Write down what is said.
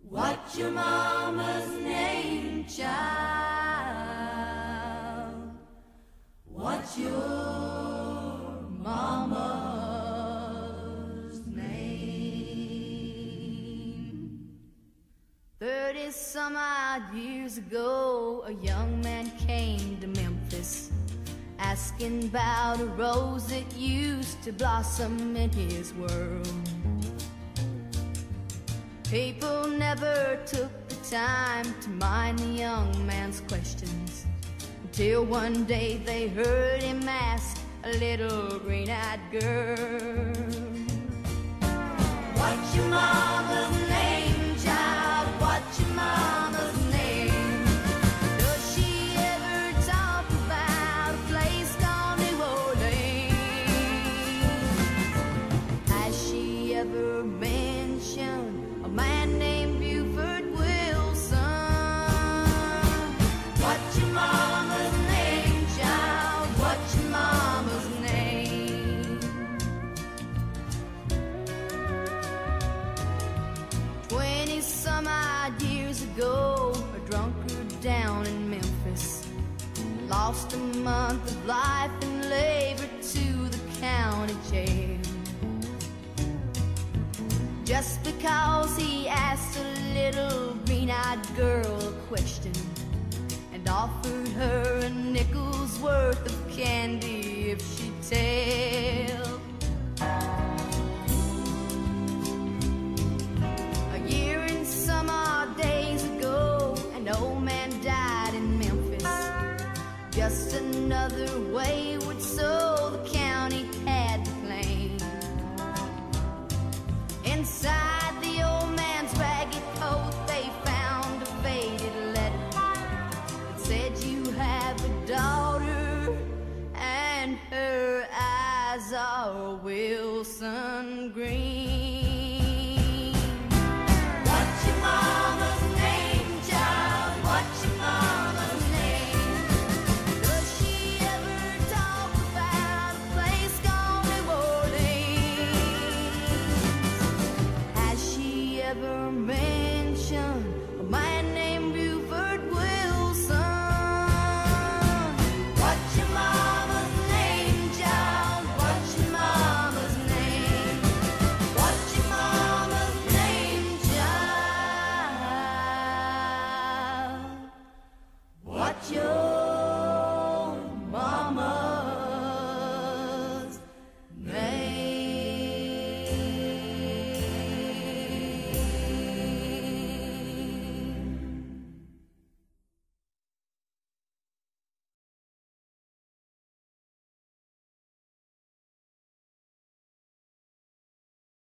What's your mama's name, child? What's your mama's name? 30-some-odd years ago, a young man came to Memphis, asking about a rose that used to blossom in his world. People never took the time to mind the young man's questions, until one day they heard him ask a little green-eyed girl, what's your mama's name, child? What's your mama's name? Does she ever talk about a place called New Orleans? Has she ever mentioned a man named Buford Wilson? What's your mama's name, child? What's your mama's name? 20-some-odd years ago, a drunkard down in Memphis lost a month of life and labored to the county jail, just because he asked a little green-eyed girl a question and offered her a nickel's worth of candy if she'd tell. A year and some odd days ago, an old man died in Memphis, just another wayward soul the county had to claim. Inside the old man's ragged coat they found a faded letter that said, you have a daughter and her eyes are Wilson green. What's your mama's name, child? What's your mama's name? Does she ever talk about a place called New Orleans? Has she ever mentioned a man